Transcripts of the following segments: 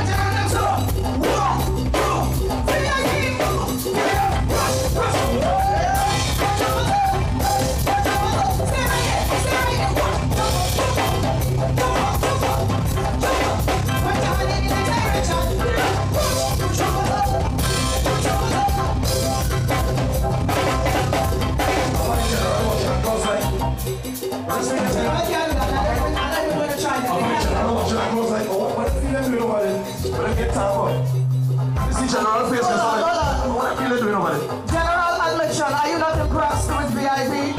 General admission, are you not impressed with VIP?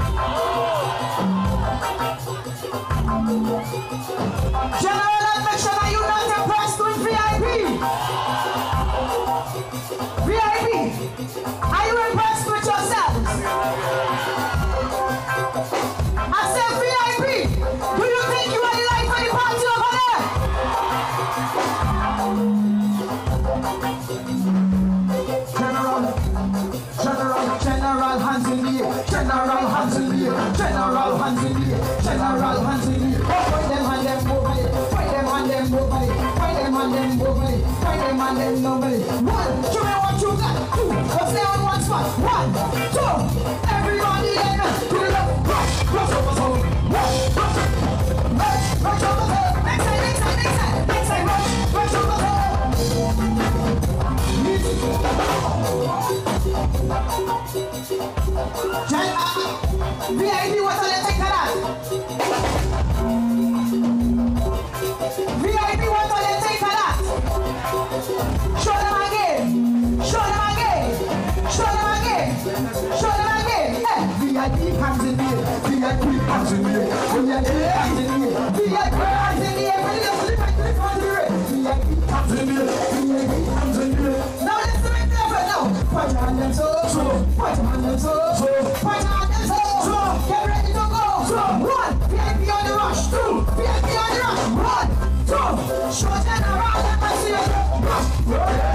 General admission, are you not impressed with VIP? VIP, are you impressed with yourselves? I said VIP, do you think you are the life of the party over there? General hands in the air, general hands in the air, general hands in the air, general hands in the air. Fight them and them nobody, fight them and them nobody, fight them and them nobody, fight them and them nobody. One, show me what you got. Two, let's stay on one spot. 1, 2, everybody then to the left, rush over zone. Rush over zone. Next side, rush over zone. VIP, what are you taking that? VIP, what are you taking that? Show them again. Show them again. Show them again. Show them again. Hey, VIP hands in the air. VIP hands in the air. VIP hands in the air. VIP hands in the air. VIP hands in the air. VIP hands in the air. Now let's do it different now. Put your hand them so. Put your hand them so. Put your hand them so. Get ready to go. 1, VIP on the rush. 2, VIP on the rush. 1, 2. Show general. Let me see you.